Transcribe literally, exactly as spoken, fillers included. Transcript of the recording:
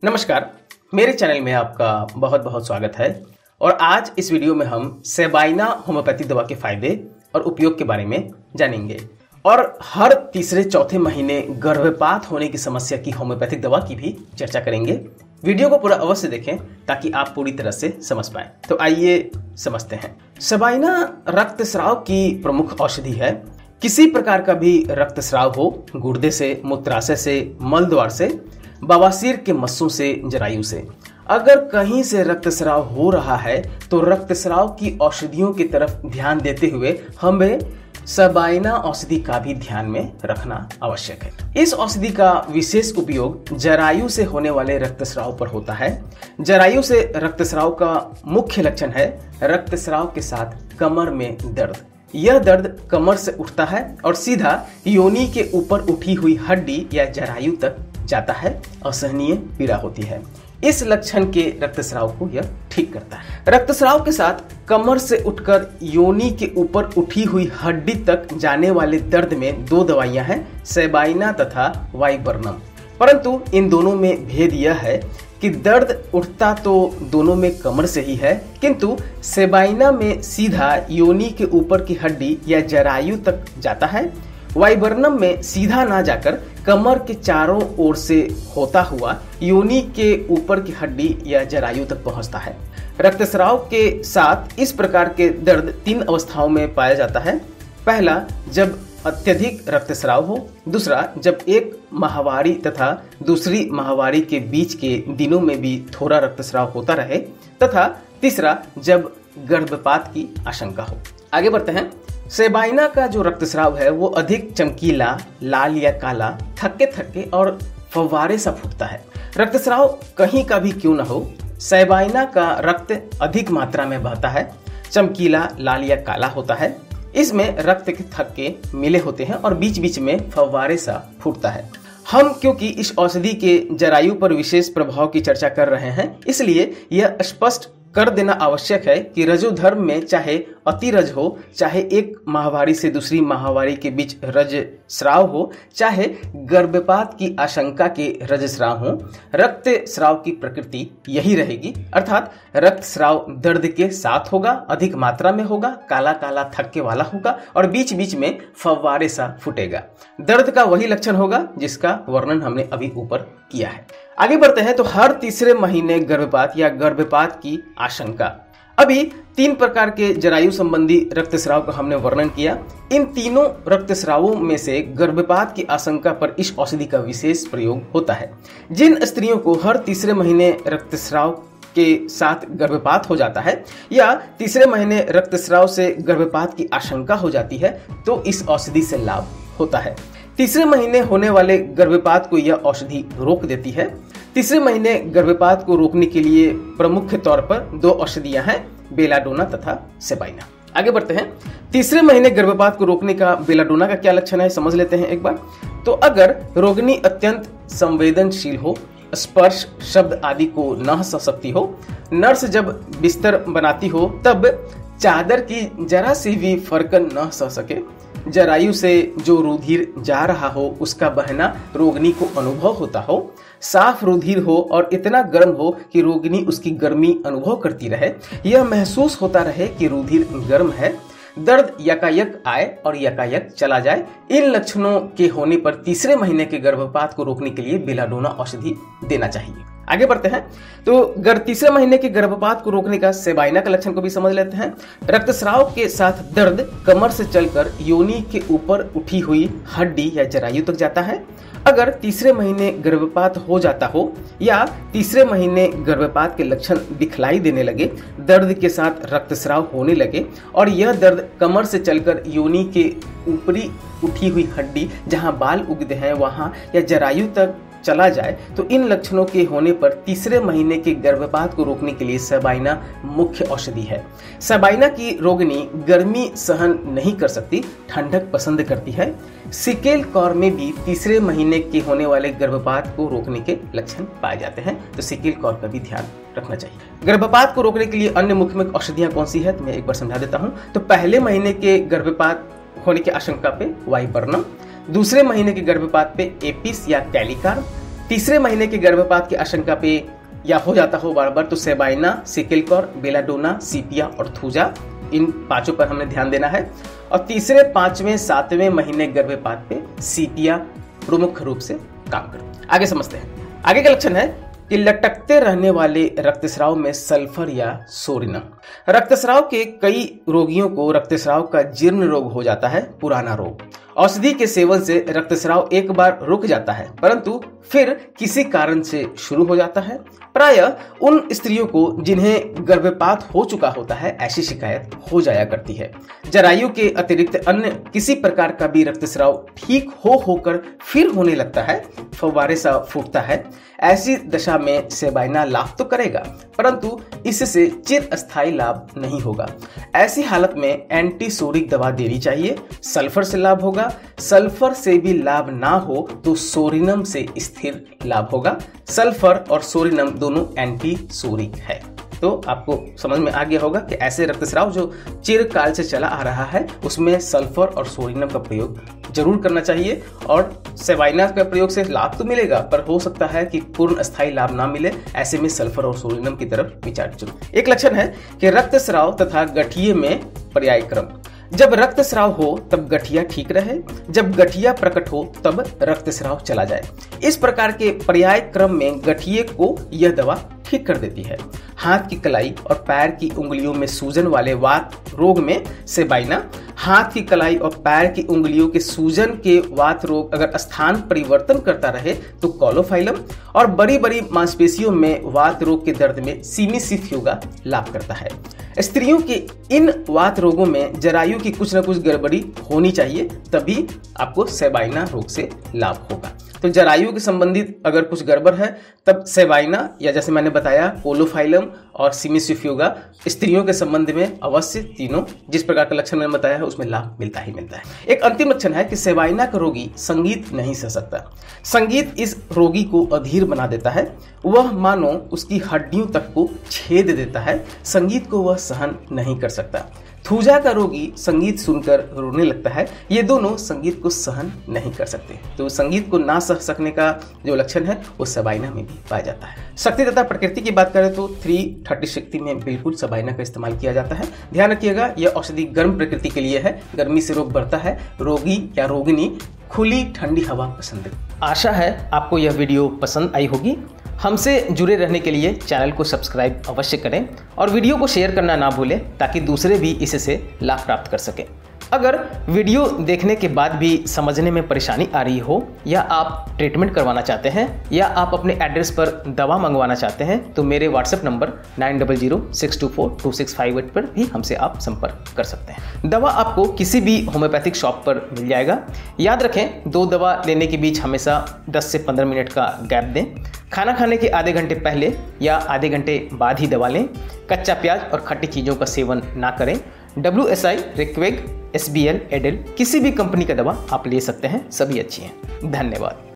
नमस्कार, मेरे चैनल में आपका बहुत बहुत स्वागत है। और आज इस वीडियो में हम सेबाइना होम्योपैथिक दवा के फायदे और उपयोग के बारे में जानेंगे और हर तीसरे चौथे महीने गर्भपात होने की समस्या की होम्योपैथिक दवा की भी चर्चा करेंगे। वीडियो को पूरा अवश्य देखें ताकि आप पूरी तरह से समझ पाएं। तो आइए समझते हैं। सेबाइना रक्तस्राव की प्रमुख औषधि है। किसी प्रकार का भी रक्तस्राव हो, गुर्दे से, मूत्राशय से, मल द्वार से, बवासीर के मस्सों से, जरायु से, अगर कहीं से रक्तस्राव हो रहा है तो रक्तस्राव की औषधियों की तरफ ध्यान देते हुए हमें सेबाइना औषधि का भी ध्यान में रखना आवश्यक है। इस औषधि का विशेष उपयोग जरायु से होने वाले रक्तस्राव पर होता है। जरायु से रक्तस्राव का मुख्य लक्षण है रक्तस्राव के साथ कमर में दर्द। यह दर्द कमर से उठता है और सीधा योनि के ऊपर उठी हुई हड्डी या जरायु तक जाता है। असहनीय पीड़ा होती है। इस लक्षण के रक्तस्राव को यह ठीक करता है। रक्तस्राव के साथ कमर से उठकर योनि के ऊपर उठी हुई हड्डी तक जाने वाले दर्द में दो दवाइयां हैं, सेबाइना तथा वाइबर्नम। परंतु इन दोनों में भेद यह है कि दर्द उठता तो दोनों में कमर से ही है, किंतु सेबाइना में सीधा योनि के ऊपर की हड्डी या जरायु तक जाता है। वाइबर्नम में सीधा ना जाकर कमर के चारों ओर से होता हुआ योनि के ऊपर की हड्डी या जरायु तक पहुंचता है। रक्तस्राव के साथ इस प्रकार के दर्द तीन अवस्थाओं में पाया जाता है। पहला, जब अत्यधिक रक्तस्राव हो। दूसरा, जब एक माहवारी तथा दूसरी माहवारी के बीच के दिनों में भी थोड़ा रक्तस्राव होता रहे। तथा तीसरा, जब गर्भपात की आशंका हो। आगे बढ़ते हैं। सेबाइना का जो रक्तस्राव है वो अधिक चमकीला, लाल या काला, थक्के थक्के और फव्वारे सा फूटता है। रक्तस्राव कहीं का भी क्यों न हो, सेबाइना का रक्त अधिक मात्रा में बहता है, चमकीला, लाल या काला होता है। इसमें रक्त के थक्के मिले होते हैं और बीच बीच में फव्वारे सा फूटता है। हम क्योंकि इस औषधि के जरायु पर विशेष प्रभाव की चर्चा कर रहे हैं, इसलिए यह स्पष्ट कर देना आवश्यक है कि रजोधर्म में चाहे अतिरज हो, चाहे एक माहवारी से दूसरी माहवारी के बीच रजस्राव हो, चाहे गर्भपात की आशंका के रजस्राव हो, रक्तस्राव की प्रकृति यही रहेगी। अर्थात रक्तस्राव दर्द के साथ होगा, अधिक मात्रा में होगा, काला काला थक्के वाला होगा और बीच बीच में फव्वारे सा फूटेगा। दर्द का वही लक्षण होगा जिसका वर्णन हमने अभी ऊपर किया है। आगे बढ़ते हैं। तो हर तीसरे महीने गर्भपात या गर्भपात की आशंका। अभी तीन प्रकार के जरायु संबंधी रक्तस्राव का हमने वर्णन किया। इन तीनों रक्तस्रावों में से गर्भपात की आशंका पर इस औषधि का विशेष प्रयोग होता है। जिन स्त्रियों को हर तीसरे महीने रक्तस्राव के साथ गर्भपात हो जाता है या तीसरे महीने रक्तस्राव से गर्भपात की आशंका हो जाती है तो इस औषधि से लाभ होता है। तीसरे महीने होने वाले गर्भपात को यह औषधि रोक देती है। तीसरे महीने गर्भपात को रोकने के लिए प्रमुख तौर पर दो औषधियां हैं, बेलाडोना तथा सेबाइना। आगे बढ़ते हैं। तीसरे महीने गर्भपात को रोकने का बेलाडोना का क्या लक्षण है समझ लेते हैं एक बार। तो अगर रोगिणी अत्यंत संवेदनशील हो, स्पर्श, शब्द आदि को न सह सकती हो, नर्स जब बिस्तर बनाती हो तब चादर की जरा सी भी फरकन न सह सके, जरायु से जो रुधिर जा रहा हो उसका बहना रोगिणी को अनुभव होता हो, साफ रुधिर हो और इतना गर्म हो कि रोगिणी उसकी गर्मी अनुभव करती रहे, यह महसूस होता रहे कि रुधिर गर्म है, दर्द यकायक आए और यकायक चला जाए। इन लक्षणों के होने पर तीसरे महीने के गर्भपात को रोकने के लिए बेलाडोना औषधि देना चाहिए। आगे बढ़ते हैं। तो गर तीसरे महीने के गर्भपात को रोकने का सेबाइना का लक्षण को भी समझ लेते हैं। रक्तस्राव के साथ दर्द कमर से चलकर योनि के ऊपर उठी हुई हड्डी या जरायु तक जाता है। अगर तीसरे महीने गर्भपात हो जाता हो या तीसरे महीने गर्भपात के लक्षण दिखलाई देने लगे, दर्द के साथ रक्तस्राव होने लगे और यह दर्द कमर से चलकर योनि के ऊपरी उठी हुई हड्डी जहां बाल उगते हैं वहां या जरायु तक चला जाए, तो इन लक्षणों के होने पर तीसरे महीने के गर्भपात को रोकने के लिए सेबाइना मुख्य औषधि है। सेबाइना की रोगिणी गर्मी सहन नहीं कर सकती, ठंडक पसंद करती है। सिकेल कौर में भी तीसरे महीने के होने वाले गर्भपात को रोकने के लक्षण पाए जाते हैं, तो सिकेल कौर का भी ध्यान रखना चाहिए। गर्भपात को रोकने के लिए अन्य मुख्य मुख्य औषधियां कौन सी है तो मैं एक बार समझा देता हूँ। तो पहले महीने के गर्भपात होने की आशंका पे वाइबर्नम, दूसरे महीने के गर्भपात पे एपिस या कैलिकार, तीसरे महीने के गर्भपात की आशंका पे या हो जाता हो बार बार तो सेबाइना, सिकिलकॉर, बेलाडोना, सीपिया और थूजा, इन पांचों पर हमने ध्यान देना है। और तीसरे, पांचवें, सातवें महीने गर्भपात पे सीपिया प्रमुख रूप से काम करते। आगे समझते हैं। आगे का लक्षण है कि लटकते रहने वाले रक्तस्राव में सल्फर या सोरिनम। रक्तस्राव के कई रोगियों को रक्तस्राव का जीर्ण रोग हो जाता है, पुराना रोग। औषधि के सेवन से रक्तस्राव एक बार रुक जाता है, परंतु फिर किसी कारण से शुरू हो जाता है। प्रायः उन स्त्रियों को जिन्हें गर्भपात हो चुका होता है ऐसी शिकायत हो जाया करती है। जरायु के अतिरिक्त अन्य किसी प्रकार का भी रक्तस्राव ठीक हो होकर फिर होने लगता है, फव्वारे सा फूटता है। ऐसी दशा में सेबाइना लाभ तो करेगा, परंतु इससे चिरस्थायी लाभ नहीं होगा। ऐसी हालत में एंटीसोरिक दवा देनी चाहिए। सल्फर से लाभ होगा, सल्फर से भी लाभ ना हो तो सोरिनम से स्थिर लाभ होगा। सल्फर और सोरिनम दोनों एंटीसोरिक है। तो आपको समझ में आ गया होगा कि ऐसे रक्तस्राव जो चिरकाल से चला आ रहा है उसमें सल्फर और सोरिनम का प्रयोग जरूर करना चाहिए। और सेबाइना का प्रयोग से लाभ तो मिलेगा, पर हो सकता है कि पूर्ण स्थायी लाभ ना मिले। ऐसे में सल्फर और सोरिनम की तरफ विचार जरूर। एक लक्षण है कि रक्तस्राव तथा गठिये में पर्याय क्रम। जब रक्तस्राव हो तब गठिया ठीक रहे, जब गठिया प्रकट हो तब रक्तस्राव चला जाए। इस प्रकार के पर्याय क्रम में गठिये को यह दवा ठीक कर देती है। हाथ की कलाई और पैर की उंगलियों में सूजन वाले वात रोग में सेबाइना, हाथ की कलाई और पैर की उंगलियों के सूजन के वात रोग अगर स्थान परिवर्तन करता रहे तो कॉलोफाइलम, और बड़ी बड़ी मांसपेशियों में वात रोग के दर्द में सिमिसिफ्यूगा लाभ करता है। स्त्रियों के इन वात रोगों में जरायु की कुछ न कुछ गड़बड़ी होनी चाहिए, तभी आपको सेबाइना रोग से लाभ होगा। तो जरायु के संबंधित अगर कुछ गड़बड़ है तब सेबाइना या जैसे मैंने बताया कोलोफाइलम और सिमिसिफ्यूगा स्त्रियों के संबंध में अवश्य तीनों जिस प्रकार का लक्षण मैंने बताया है उसमें लाभ मिलता ही मिलता है। एक अंतिम लक्षण है कि सेबाइना का रोगी संगीत नहीं सह सकता। संगीत इस रोगी को अधीर बना देता है, वह मानो उसकी हड्डियों तक को छेद देता है। संगीत को वह सहन नहीं कर सकता। थूजा का रोगी संगीत सुनकर रोने लगता है। ये दोनों संगीत को सहन नहीं कर सकते। तो संगीत को ना सह सकने का जो लक्षण है वो सेबाइना में भी पाया जाता है। शक्ति तथा प्रकृति की बात करें तो थ्री थर्टी शक्ति में बिल्कुल सेबाइना का इस्तेमाल किया जाता है। ध्यान रखिएगा, यह औषधि गर्म प्रकृति के लिए है। गर्मी से रोग बढ़ता है। रोगी या रोगिनी खुली ठंडी हवा पसंद है। आशा है आपको यह वीडियो पसंद आई होगी। हमसे जुड़े रहने के लिए चैनल को सब्सक्राइब अवश्य करें और वीडियो को शेयर करना ना भूलें ताकि दूसरे भी इससे लाभ प्राप्त कर सकें। अगर वीडियो देखने के बाद भी समझने में परेशानी आ रही हो, या आप ट्रीटमेंट करवाना चाहते हैं, या आप अपने एड्रेस पर दवा मंगवाना चाहते हैं तो मेरे WhatsApp number nine double zero six two four two six five eight पर भी हमसे आप संपर्क कर सकते हैं। दवा आपको किसी भी होम्योपैथिक शॉप पर मिल जाएगा। याद रखें, दो दवा लेने के बीच हमेशा दस से पंद्रह मिनट का गैप दें। खाना खाने के आधे घंटे पहले या आधे घंटे बाद ही दवा लें। कच्चा प्याज और खट्टी चीज़ों का सेवन ना करें। डब्ल्यू एस आई, रिक्वेग, एस बी एल, एडेल किसी भी कंपनी का दवा आप ले सकते हैं, सभी अच्छी हैं। धन्यवाद।